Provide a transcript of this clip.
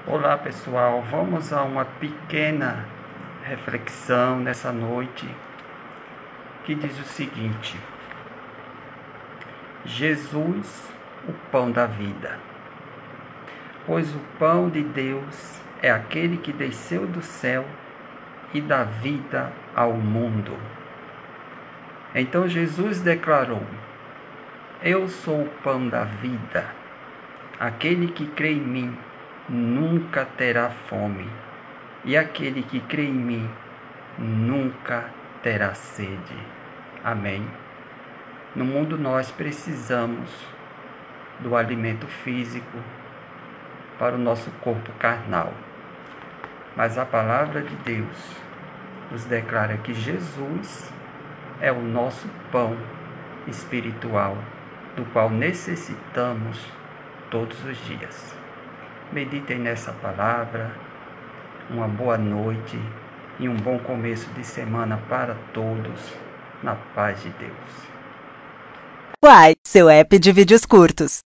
Olá pessoal, vamos a uma pequena reflexão nessa noite que diz o seguinte: Jesus, o pão da vida. Pois o pão de Deus é aquele que desceu do céu e dá vida ao mundo. Então Jesus declarou: Eu sou o pão da vida. Aquele que crê em mim nunca terá fome, e aquele que crê em mim nunca terá sede. Amém. No mundo nós precisamos do alimento físico para o nosso corpo carnal, mas a palavra de Deus nos declara que Jesus é o nosso pão espiritual, do qual necessitamos todos os dias. Meditem nessa palavra. Uma boa noite e um bom começo de semana para todos, na paz de Deus. Uai, seu app de vídeos curtos.